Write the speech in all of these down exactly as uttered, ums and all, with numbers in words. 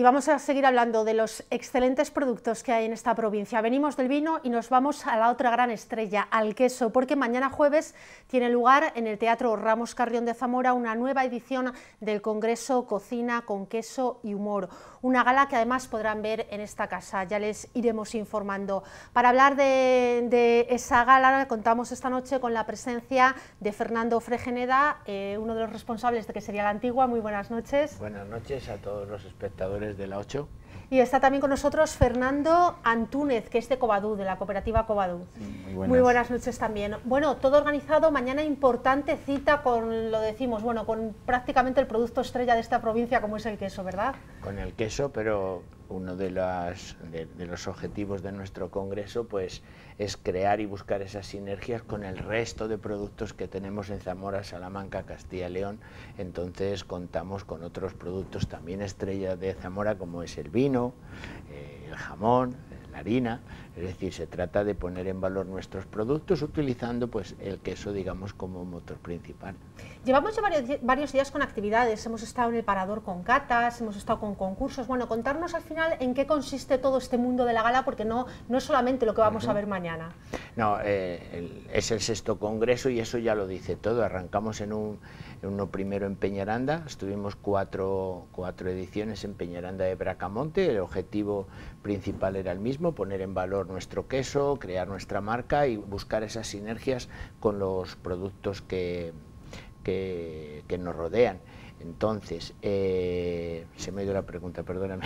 Y vamos a seguir hablando de los excelentes productos que hay en esta provincia. Venimos del vino y nos vamos a la otra gran estrella, al queso, porque mañana jueves tiene lugar en el Teatro Ramos Carrión de Zamora una nueva edición del Congreso Cocina con Queso y Humor, una gala que además podrán ver en esta casa, ya les iremos informando. Para hablar de, de esa gala contamos esta noche con la presencia de Fernando Fregeneda, eh, uno de los responsables de Que Sería la Antigua. Muy buenas noches. Buenas noches a todos los espectadores de la ocho. Y está también con nosotros Fernando Antúnez, que es de Covadú, de la cooperativa Covadú. Muy buenas. Muy buenas noches también. Bueno, todo organizado, mañana importante cita con, lo decimos, bueno, con prácticamente el producto estrella de esta provincia como es el queso, ¿verdad? Con el queso, pero uno de, las, de, de los objetivos de nuestro congreso pues es crear y buscar esas sinergias con el resto de productos que tenemos en Zamora, Salamanca, Castilla y León. Entonces contamos con otros productos también estrella de Zamora, como es el vino, eh, el jamón, la harina. Es decir, se trata de poner en valor nuestros productos utilizando pues el queso, digamos, como motor principal. Llevamos ya varios, varios días con actividades, hemos estado en el Parador con catas, hemos estado con concursos. Bueno, contarnos al final en qué consiste todo este mundo de la gala, porque no, no es solamente lo que vamos uh-huh. a ver mañana. No, eh, el, es el sexto congreso y eso ya lo dice todo. Arrancamos en, un, en uno primero en Peñaranda, estuvimos cuatro, cuatro ediciones en Peñaranda de Bracamonte. El objetivo principal era el mismo, poner en valor nuestro queso, crear nuestra marca y buscar esas sinergias con los productos que, que, que nos rodean. Entonces, eh, se me ha ido la pregunta, perdóname.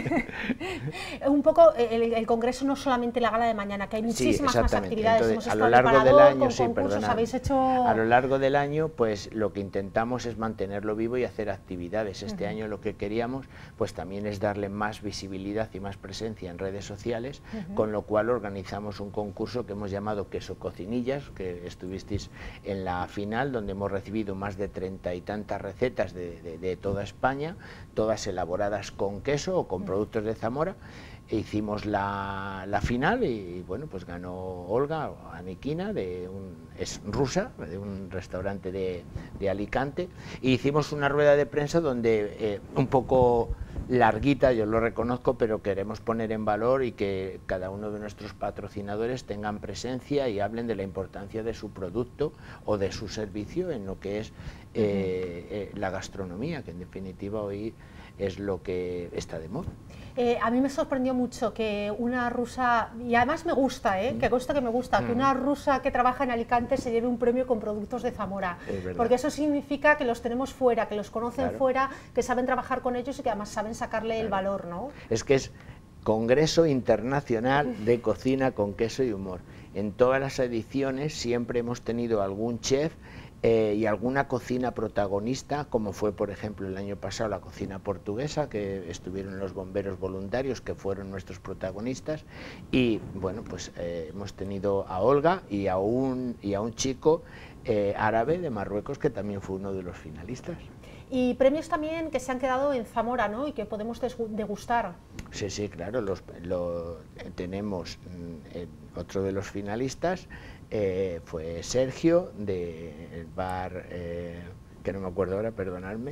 Un poco, el, el congreso no solamente la gala de mañana, que hay muchísimas sí, más actividades. Entonces, hemos a estado lo largo en el del Parador, año, con sí, concursos, habéis hecho... A lo largo del año, pues lo que intentamos es mantenerlo vivo y hacer actividades. Este uh-huh. año lo que queríamos, pues también es darle más visibilidad y más presencia en redes sociales, uh-huh. con lo cual organizamos un concurso que hemos llamado Queso Cocinillas, que estuvisteis en la final, donde hemos recibido más de treinta y tantas recetas de, de, de todo España, todas elaboradas con queso o con productos de Zamora. E hicimos la, la final y, y bueno, pues ganó Olga Aniquina, de un, es rusa, de un restaurante de, de Alicante, y hicimos una rueda de prensa donde eh, un poco larguita, yo lo reconozco, pero queremos poner en valor y que cada uno de nuestros patrocinadores tengan presencia y hablen de la importancia de su producto o de su servicio en lo que es eh, eh, la gastronomía, que en definitiva hoy es lo que está de moda. Eh, a mí me sorprendió mucho que una rusa, y además me gusta, ¿eh? que gusta que me gusta, mm. que una rusa que trabaja en Alicante se lleve un premio con productos de Zamora, porque eso significa que los tenemos fuera, que los conocen claro. fuera, que saben trabajar con ellos y que además saben sacarle claro. el valor, ¿no? Es que es Congreso Internacional de Cocina con Queso y Humor. En todas las ediciones siempre hemos tenido algún chef Eh, y alguna cocina protagonista, como fue por ejemplo el año pasado la cocina portuguesa, que estuvieron los bomberos voluntarios que fueron nuestros protagonistas, y bueno, pues eh, hemos tenido a Olga y a un, y a un chico eh, árabe de Marruecos que también fue uno de los finalistas. Y premios también que se han quedado en Zamora, ¿no? Y que podemos degustar. Sí, sí, claro, los, lo, tenemos eh, otro de los finalistas. Eh, fue Sergio del bar, eh, que no me acuerdo ahora, perdonadme.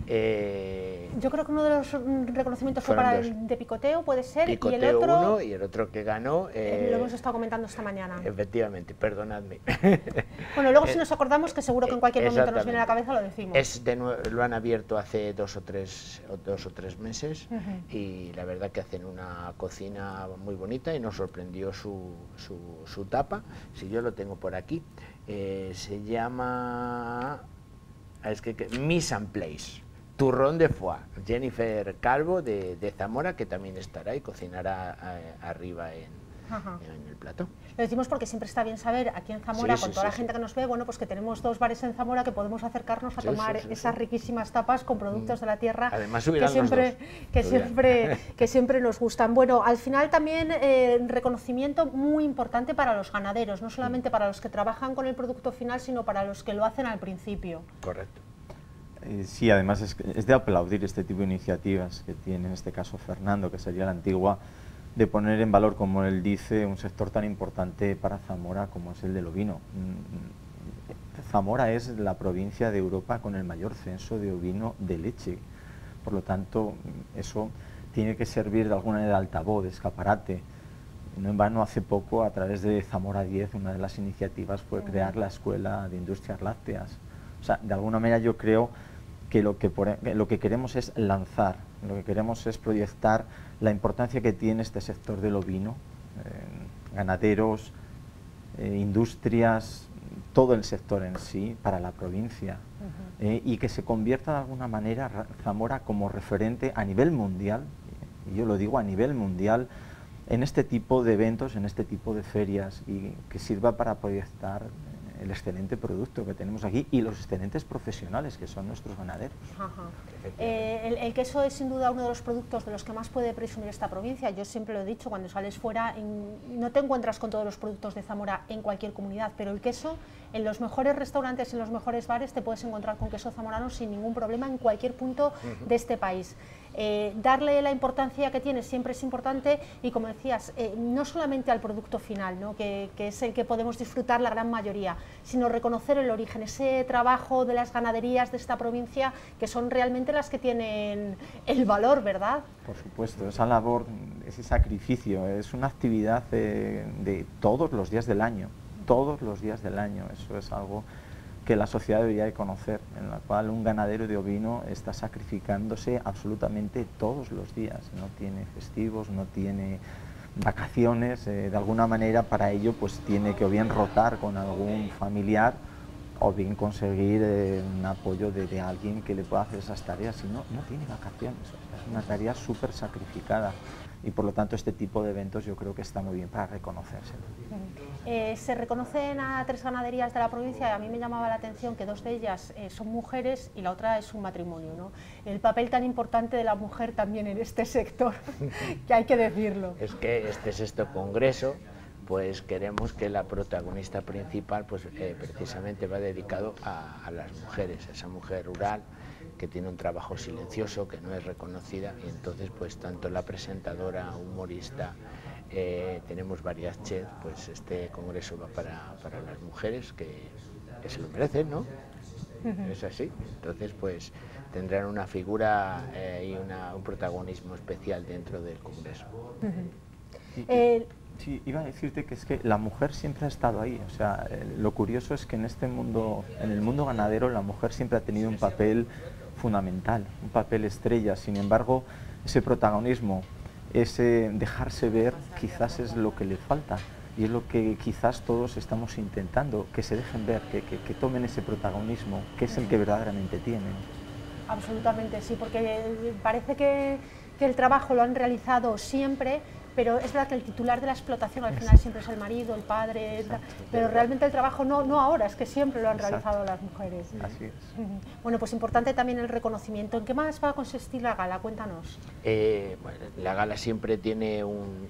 Eh, Yo creo que uno de los reconocimientos fue para el de picoteo, puede ser, picoteo y el otro... uno y el otro que ganó... Eh, lo hemos estado comentando esta mañana. Efectivamente, perdonadme. Bueno, luego si nos acordamos, que seguro que en cualquier momento nos viene a la cabeza, lo decimos. Es de nuevo, lo han abierto hace dos o tres, dos o tres meses uh-huh. y la verdad que hacen una cocina muy bonita y nos sorprendió su, su, su tapa. Si yo lo tengo por aquí, eh, se llama... Es que, que Mise en Place, turrón de foie. Jennifer Calvo de, de Zamora, que también estará y cocinará a, arriba en, en el plato. Lo decimos porque siempre está bien saber aquí en Zamora, sí, con sí, toda sí, la gente sí. que nos ve, bueno, pues que tenemos dos bares en Zamora que podemos acercarnos a sí, tomar sí, sí, esas sí. riquísimas tapas con productos de la tierra. Además, que siempre, que siempre, que siempre nos gustan. Bueno, al final también eh, reconocimiento muy importante para los ganaderos, no solamente para los que trabajan con el producto final, sino para los que lo hacen al principio. Correcto. Eh, sí, además es, es de aplaudir este tipo de iniciativas que tiene en este caso Fernando, que sería la Antigua, de poner en valor, como él dice, un sector tan importante para Zamora como es el del ovino. Zamora es la provincia de Europa con el mayor censo de ovino de leche, por lo tanto eso tiene que servir de alguna manera de altavoz, de escaparate. No en vano, hace poco, a través de Zamora diez, una de las iniciativas fue crear la Escuela de Industrias Lácteas. O sea, de alguna manera yo creo que lo que, por, lo que queremos es lanzar, lo que queremos es proyectar la importancia que tiene este sector del ovino, eh, ganaderos, eh, industrias, todo el sector en sí para la provincia, uh-huh. eh, y que se convierta de alguna manera Zamora como referente a nivel mundial, y yo lo digo a nivel mundial, en este tipo de eventos, en este tipo de ferias, y que sirva para proyectar el excelente producto que tenemos aquí y los excelentes profesionales que son nuestros ganaderos. Ajá. Eh, el, el queso es sin duda uno de los productos de los que más puede presumir esta provincia. Yo siempre lo he dicho, cuando sales fuera en, no te encuentras con todos los productos de Zamora en cualquier comunidad, pero el queso en los mejores restaurantes, en los mejores bares te puedes encontrar con queso zamorano sin ningún problema en cualquier punto uh-huh. de este país. Eh, darle la importancia que tiene siempre es importante y, como decías, eh, no solamente al producto final, ¿no? que, que es el que podemos disfrutar la gran mayoría, sino reconocer el origen, ese trabajo de las ganaderías de esta provincia que son realmente las que tienen el valor, ¿verdad? Por supuesto, esa labor, ese sacrificio, es una actividad de, de todos los días del año, todos los días del año, eso es algo que la sociedad debería de conocer, en la cual un ganadero de ovino está sacrificándose absolutamente todos los días, no tiene festivos, no tiene vacaciones, eh, de alguna manera para ello pues tiene que o bien rotar con algún familiar o bien conseguir eh, un apoyo de, de alguien que le pueda hacer esas tareas, si no, no tiene vacaciones, es una tarea súper sacrificada. Y por lo tanto este tipo de eventos yo creo que está muy bien para reconocerse. Eh, se reconocen a tres ganaderías de la provincia y a mí me llamaba la atención que dos de ellas eh, son mujeres y la otra es un matrimonio, ¿no? El papel tan importante de la mujer también en este sector, que hay que decirlo. Es que este sexto congreso, pues queremos que la protagonista principal pues eh, precisamente va dedicado a, a las mujeres, a esa mujer rural que tiene un trabajo silencioso, que no es reconocida, y entonces pues tanto la presentadora, humorista, eh, tenemos varias chefs, pues este congreso va para, para las mujeres que, que se lo merecen, ¿no? Uh-huh. Es así, entonces pues tendrán una figura eh, y una, un protagonismo especial dentro del congreso. Uh-huh. y, eh, sí, iba a decirte que es que la mujer siempre ha estado ahí, o sea, eh, lo curioso es que en este mundo, en el mundo ganadero, la mujer siempre ha tenido un papel fundamental, un papel estrella. Sin embargo, ese protagonismo, ese dejarse ver, quizás es lo que le falta y es lo que quizás todos estamos intentando, que se dejen ver, que, que, que tomen ese protagonismo, que es el que verdaderamente tienen. Absolutamente, sí, porque parece que, que el trabajo lo han realizado siempre, pero es verdad que el titular de la explotación al final siempre es el marido, el padre, exacto, pero realmente el trabajo no, no ahora, es que siempre lo han exacto. realizado las mujeres. Así es. Bueno, pues importante también el reconocimiento. ¿En qué más va a consistir la gala? Cuéntanos. Eh, bueno, la gala siempre tiene un,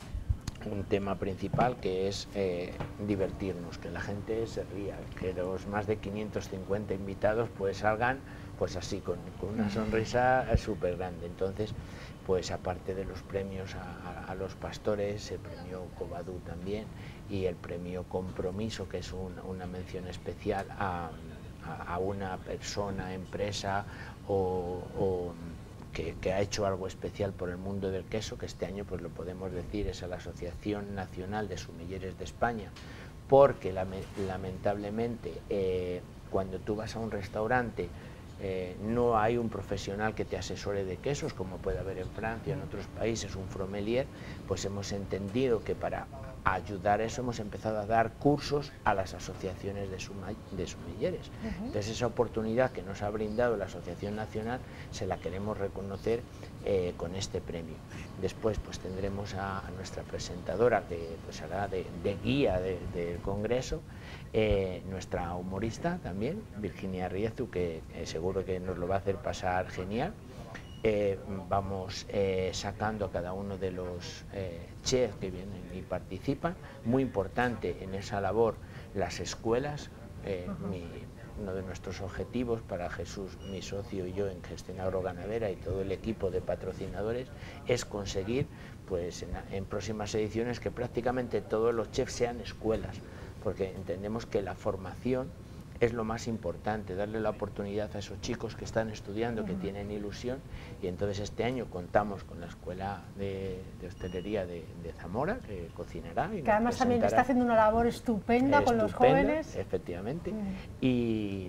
un tema principal que es eh, divertirnos, que la gente se ría, que los más de quinientos cincuenta invitados pues salgan pues así, con, con una sonrisa súper grande. Entonces, pues aparte de los premios a, a, a los pastores, se premió Covadú también, y el premio Compromiso, que es un, una mención especial a, a, a una persona, empresa o, o que, que ha hecho algo especial por el mundo del queso, que este año pues lo podemos decir es a la Asociación Nacional de Sumilleres de España, porque lamentablemente eh, cuando tú vas a un restaurante Eh, no hay un profesional que te asesore de quesos, como puede haber en Francia, en otros países, un fromelier, pues hemos entendido que para ayudar a eso hemos empezado a dar cursos a las asociaciones de, suma, de sumilleres. Uh-huh. Entonces esa oportunidad que nos ha brindado la Asociación Nacional se la queremos reconocer eh, con este premio. Después pues tendremos a, a nuestra presentadora que pues hará de, de guía del de Congreso, eh, nuestra humorista también, Virginia Riezu, que eh, seguro que nos lo va a hacer pasar genial. Eh, vamos eh, sacando a cada uno de los eh, chefs que vienen y participan. Muy importante en esa labor las escuelas. eh, uh-huh. mi, uno de nuestros objetivos para Jesús, mi socio y yo en Gestión Agroganadera y todo el equipo de patrocinadores es conseguir pues en, en próximas ediciones que prácticamente todos los chefs sean escuelas, porque entendemos que la formación es lo más importante, darle la oportunidad a esos chicos que están estudiando, que tienen ilusión, y entonces este año contamos con la Escuela de, de Hostelería de, de Zamora, que cocinará. Y que además también está haciendo una labor estupenda, estupenda con los jóvenes. Efectivamente. Mm. Y,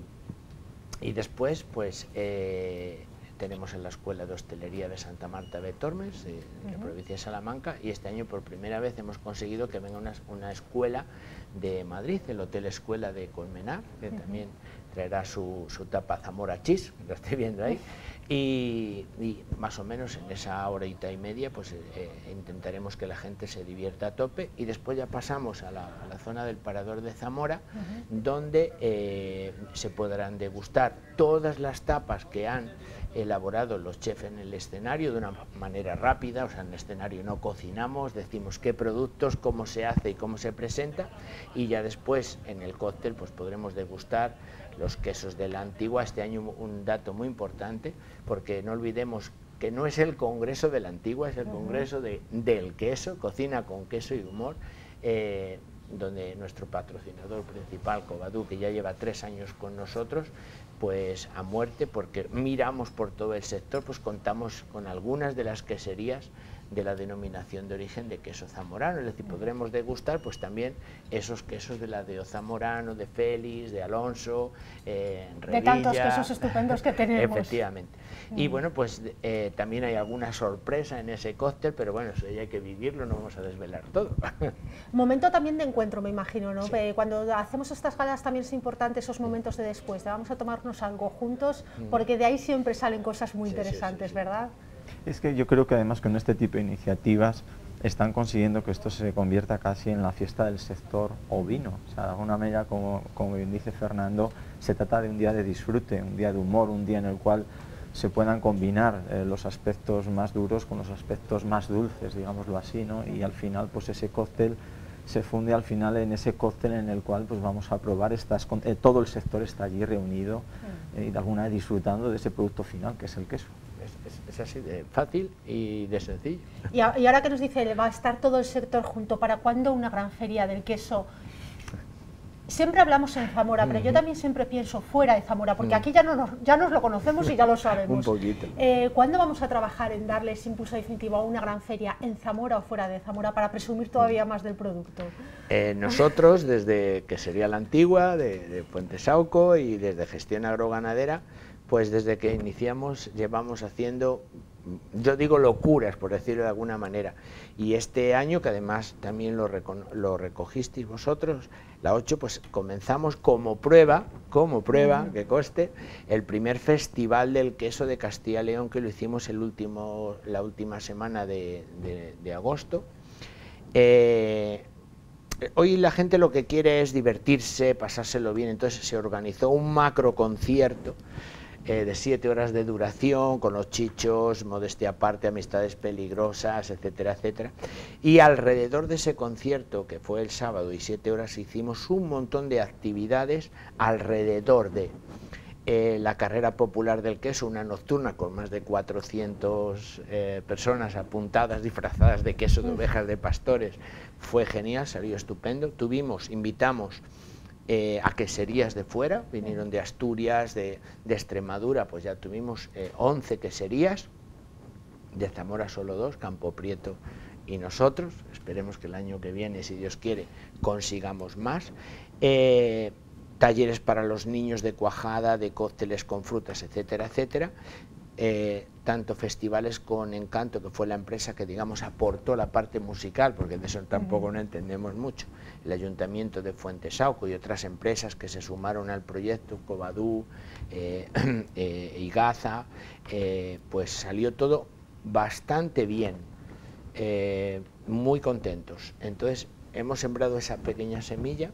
y después, pues, eh, tenemos en la Escuela de Hostelería de Santa Marta de Tormes, de, de uh-huh. la provincia de Salamanca, y este año por primera vez hemos conseguido que venga una, una escuela de Madrid, el Hotel Escuela de Colmenar, que uh-huh. también traerá su, su tapa Zamora Cheese, lo estoy viendo ahí, y, y más o menos en esa horita y media pues eh, intentaremos que la gente se divierta a tope, y después ya pasamos a la, a la zona del Parador de Zamora, uh-huh. donde eh, se podrán degustar todas las tapas que han elaborado los chefs en el escenario de una manera rápida. O sea, en el escenario no cocinamos, decimos qué productos, cómo se hace y cómo se presenta, y ya después en el cóctel pues podremos degustar los quesos de la Antigua. Este año un dato muy importante, porque no olvidemos que no es el Congreso de la Antigua, es el Congreso de, del queso, cocina con queso y humor, eh, donde nuestro patrocinador principal, Covadú, que ya lleva tres años con nosotros, pues a muerte, porque miramos por todo el sector, pues contamos con algunas de las queserías de la denominación de origen de queso zamorano, es decir, podremos degustar pues también esos quesos de la de Zamorano, de Félix, de Alonso, eh, Revilla, de tantos quesos estupendos que tenemos. Efectivamente. Mm. Y bueno, pues eh, también hay alguna sorpresa en ese cóctel, pero bueno, eso ya hay que vivirlo, no vamos a desvelar todo. Momento también de encuentro, me imagino, ¿no? Sí. Cuando hacemos estas galas también es importante esos momentos de después, de vamos a tomarnos algo juntos, porque de ahí siempre salen cosas muy sí, interesantes, sí, sí, sí. ¿verdad? Es que yo creo que además con este tipo de iniciativas están consiguiendo que esto se convierta casi en la fiesta del sector ovino. O sea, de alguna manera, como, como bien dice Fernando, se trata de un día de disfrute, un día de humor, un día en el cual se puedan combinar eh, los aspectos más duros con los aspectos más dulces, digámoslo así, ¿no? Y al final, pues ese cóctel se funde al final en ese cóctel en el cual pues vamos a probar, estas, eh, todo el sector está allí reunido eh, y de alguna manera disfrutando de ese producto final, que es el queso. Es, es, es así de fácil y de sencillo. Y, a, y ahora que nos dice, va a estar todo el sector junto, ¿para cuándo una gran feria del queso? Siempre hablamos en Zamora, pero yo también siempre pienso fuera de Zamora, porque aquí ya, no nos, ya nos lo conocemos y ya lo sabemos. Un poquito. Eh, ¿Cuándo vamos a trabajar en darle ese impulso definitivo a una gran feria en Zamora o fuera de Zamora para presumir todavía más del producto? Eh, nosotros, desde que sería la Antigua, de, de Fuentesauco, y desde Gestión Agroganadera, pues desde que iniciamos llevamos haciendo, yo digo locuras, por decirlo de alguna manera, y este año, que además también lo, lo recogisteis vosotros, la ocho, pues comenzamos como prueba, como prueba, que conste, el primer festival del queso de Castilla y León, que lo hicimos el último, la última semana de, de, de agosto. Eh, hoy la gente lo que quiere es divertirse, pasárselo bien, entonces se organizó un macro concierto Eh, de siete horas de duración, con los chichos, modestia aparte, amistades peligrosas, etcétera, etcétera. Y alrededor de ese concierto, que fue el sábado y siete horas, hicimos un montón de actividades alrededor de eh, la carrera popular del queso, una nocturna con más de cuatrocientas eh, personas apuntadas, disfrazadas de queso de ovejas de pastores. Fue genial, salió estupendo. Tuvimos, invitamos Eh, a queserías de fuera, vinieron de Asturias, de, de Extremadura, pues ya tuvimos eh, once queserías, de Zamora solo dos, Campo Prieto y nosotros, esperemos que el año que viene, si Dios quiere, consigamos más, eh, talleres para los niños de cuajada, de cócteles con frutas, etcétera, etcétera, eh, tanto festivales con Encanto, que fue la empresa que digamos aportó la parte musical, porque de eso tampoco no entendemos mucho, el Ayuntamiento de Fuentesauco y otras empresas que se sumaron al proyecto, Covadú, eh, eh, Igaza, eh, pues salió todo bastante bien, eh, muy contentos. Entonces hemos sembrado esa pequeña semilla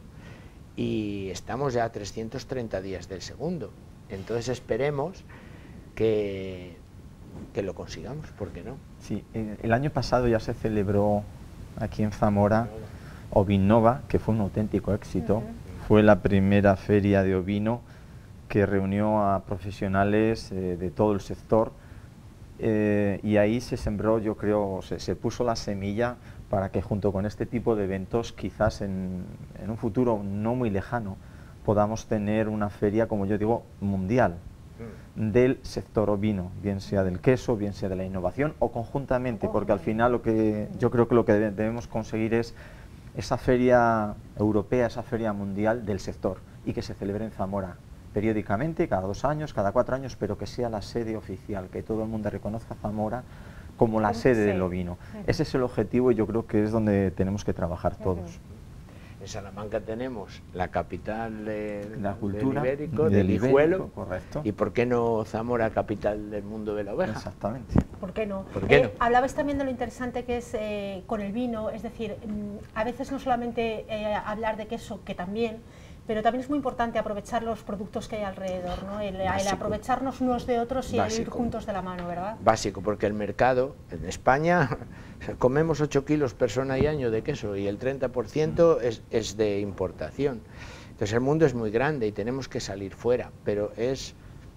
y estamos ya a trescientos treinta días del segundo, entonces esperemos que, que lo consigamos, ¿por qué no? Sí, el año pasado ya se celebró aquí en Zamora Ovinova, que fue un auténtico éxito. Uh-huh. Fue la primera feria de ovino que reunió a profesionales eh, de todo el sector eh, y ahí se sembró, yo creo, se, se puso la semilla para que junto con este tipo de eventos, quizás en, en un futuro no muy lejano, podamos tener una feria, como yo digo, mundial del sector ovino, bien sea del queso, bien sea de la innovación o conjuntamente, porque al final lo que yo creo que lo que debemos conseguir es esa feria europea, esa feria mundial del sector, y que se celebre en Zamora periódicamente, cada dos años, cada cuatro años, pero que sea la sede oficial, que todo el mundo reconozca Zamora como la sede del ovino. Ese es el objetivo y yo creo que es donde tenemos que trabajar todos. En Salamanca tenemos la capital de, la cultura, del ibérico, del, del hijuelo, correcto. ¿Y por qué no Zamora, capital del mundo de la oveja? Exactamente. ¿Por qué no? ¿Por qué eh, no? Hablabais también de lo interesante que es eh, con el vino, es decir, a veces no solamente eh, hablar de queso, que también, pero también es muy importante aprovechar los productos que hay alrededor, ¿no? El, el aprovecharnos unos de otros y el ir juntos de la mano, ¿verdad? Básico, porque el mercado, en España, comemos ocho kilos persona y año de queso y el treinta por ciento es, es de importación. Entonces el mundo es muy grande y tenemos que salir fuera, pero es...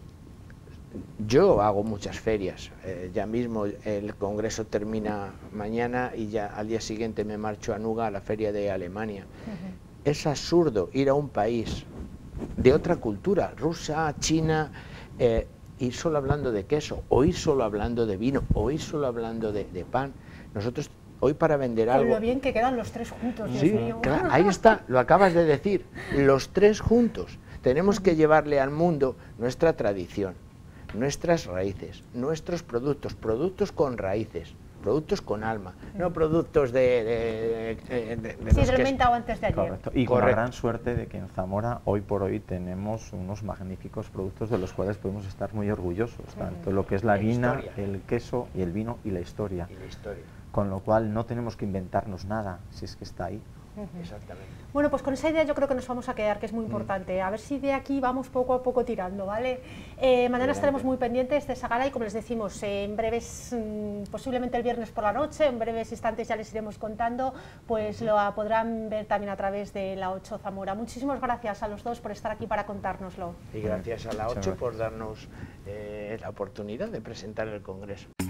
Yo hago muchas ferias, eh, ya mismo el congreso termina mañana y ya al día siguiente me marcho a Nuga, a la feria de Alemania. Uh-huh. Es absurdo ir a un país de otra cultura, rusa, china, eh, ir solo hablando de queso, o ir solo hablando de vino, o ir solo hablando de, de pan. Nosotros hoy para vender algo... Con lo bien que quedan los tres juntos, Dios sí, mío. Claro, ahí está, lo acabas de decir, los tres juntos. Tenemos que llevarle al mundo nuestra tradición, nuestras raíces, nuestros productos, productos con raíces, productos con alma, no productos de... de, de, de, de sí, del inventado antes de ayer. Correcto. Y con Correcto. La gran suerte de que en Zamora hoy por hoy tenemos unos magníficos productos de los cuales podemos estar muy orgullosos, tanto uh-huh. lo que es la harina, el queso y el vino y la historia. Y la historia. Con lo cual no tenemos que inventarnos nada, si es que está ahí. Uh-huh. Exactamente. Bueno, pues con esa idea yo creo que nos vamos a quedar, que es muy importante. A ver si de aquí vamos poco a poco tirando, ¿vale? Eh, mañana estaremos muy pendientes de esa gala y, como les decimos, eh, en breves, mmm, posiblemente el viernes por la noche, en breves instantes ya les iremos contando, pues lo podrán ver también a través de la ocho Zamora. Muchísimas gracias a los dos por estar aquí para contárnoslo. Y gracias a la ocho por darnos eh, la oportunidad de presentar el congreso.